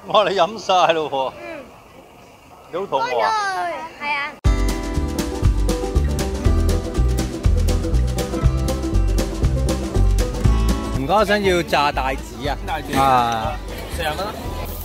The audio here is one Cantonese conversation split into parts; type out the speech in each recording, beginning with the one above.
哇！你飲晒咯喎。 嗯。 你好肚餓啊？ 係啊。 唔該，我想要炸帶子啊！ 帶子啊 ，40蚊啦。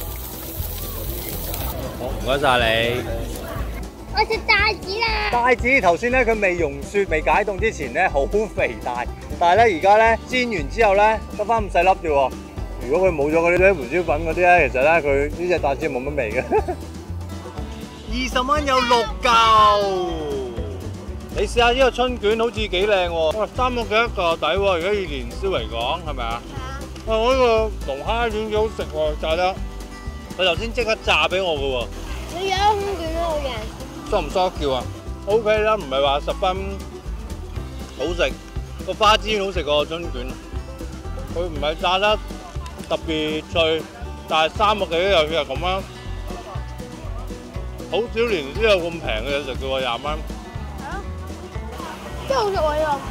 好，唔該晒你。 我食帶子啦。 帶子頭先咧，佢未溶雪、未解凍之前咧，好肥大，但係咧而家咧煎完之後咧，得翻咁細粒啫喎。如果佢冇咗嗰啲胡椒粉嗰啲咧，其實咧佢呢隻帶子冇乜味嘅。20蚊有6嚿。你試下呢個春卷，好似幾靚喎！哇，3個幾一個底喎，如果以年宵嚟講，係咪啊？哇！我呢個龍蝦卷幾好食喎，炸得。佢頭先即刻炸俾我嘅喎。 你有春卷都好靚。 疏唔疏叫啊 ？OK 啦，唔係話十分好食。個花枝好食過春卷，佢唔係炸得特別脆，但係3個幾又係咁啦。好少年宵有咁平嘅嘢食嘅喎，20蚊。 真係好食喎呢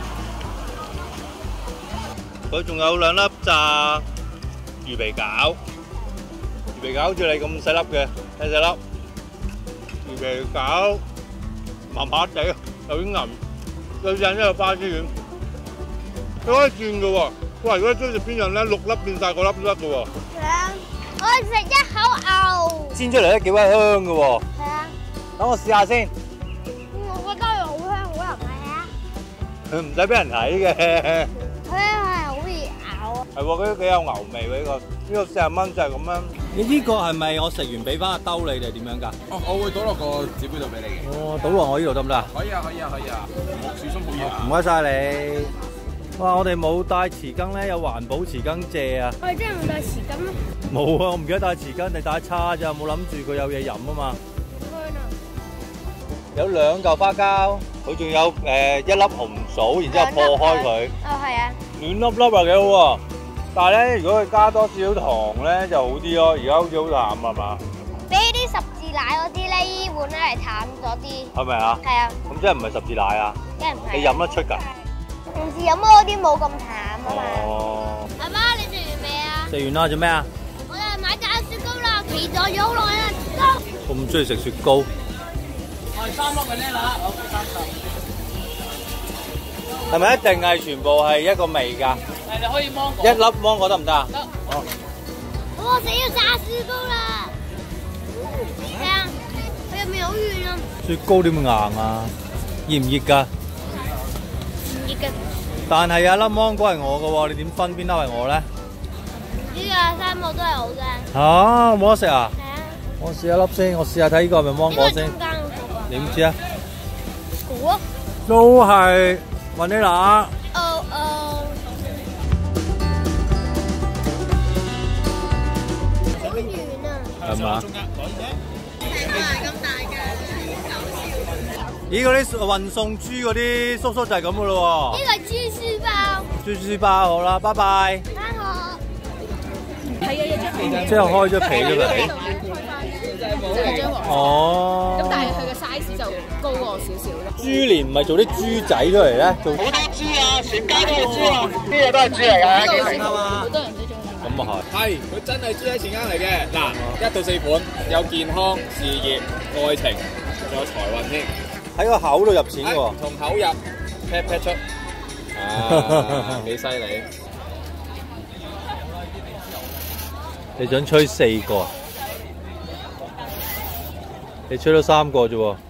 個。佢仲有2粒炸魚皮餃，魚皮餃好似你咁細粒嘅，細粒。魚皮餃麻麻地，有啲韌，有印一個花枝丸，佢可以轉嘅喎。哇！如果中意食邊樣咧，6粒變晒個粒都得嘅喎。 係啊，我食一口牛。 煎出嚟咧幾鬼香嘅喎。 係啊。 等我試下先。 我覺得佢好香，好難睇啊。 佢唔使俾人睇嘅。 佢係好易咬啊。 係喎，佢都幾有牛味喎呢個。呢個40蚊就係咁樣。你呢個係咪我食完俾翻阿兜你哋點樣㗎？ 哦，我會倒落個紙杯度俾你嘅。 哦，倒落我呢度得唔得啊？ 可以啊，可以啊，可以啊。小心好熱啊！ 唔該晒你。哇！我哋冇帶匙羹咧，有環保匙羹借啊。 我哋真係冇帶匙羹咩？ 冇啊，我唔記得帶匙羹，你帶叉咋，冇諗住佢有嘢飲啊嘛。有2嚿花膠，佢仲有1粒紅棗，然之後破開佢。 哦，係啊。 軟粒粒啊，幾好喎！但係咧，如果佢加多少少糖咧就好啲咯。而家好似好淡係嘛？ 比啲十字奶嗰啲咧，呢碗咧係淡咗啲。 係咪啊？ 係啊。 咁即係唔係十字奶啊？ 梗係唔係。 你飲得出㗎？ 平時飲嗰啲冇咁淡啊嘛。 哦。 阿媽，你食完未啊？ 食完啦，做咩啊？ 我哋買炸雪糕啦，期待咗好耐啦，雪糕。 我唔中意食雪糕。 我係3粒嘅呢啦，我30。 係咪一定係全部係一個味㗎？ 係，你可以芒果。 1粒芒果得唔得啊？ 得。 好。 我死要炸雪糕啦！係啊，佢入面好軟啊。 雪糕點硬啊？熱唔熱㗎？ 唔熱嘅。 但係有一粒芒果係我嘅喎，你點分邊粒係我咧？ 呢個3個都係我嘅。 嚇，冇得食啊？ 係啊。 我試一粒先，我試下睇呢個係咪芒果先。 中間嗰個。 你唔知啊？ 估啊！ 都係雲呢拿。 哦哦。好軟啊！ 係嘛？ 咁大嘅。 咦，嗰啲運送豬嗰啲叔叔就係咁嘅咯喎。 呢個係豬書包。 豬書包好啦，拜拜。 翻學。 係啊，有張皮。 即係開咗皮咗佢。 即係張黃色。 哦。 咁但係佢嘅 size 就高過少少咯。 豬年唔係做啲豬仔出嚟咧，做好多豬啊！全街都係豬啊！呢嘢都係豬嚟㗎，幾成啊嘛？ 好多人都中意。 咁啊係。 係，佢真係豬仔錢罌嚟嘅。嗱，1到4款，有健康、事業、愛情，仲有財運添。 喺個口度入錢喎。 從口入 ，pat pat 出。啊，幾犀利！ 你想吹4個？你吹到3個啫喎。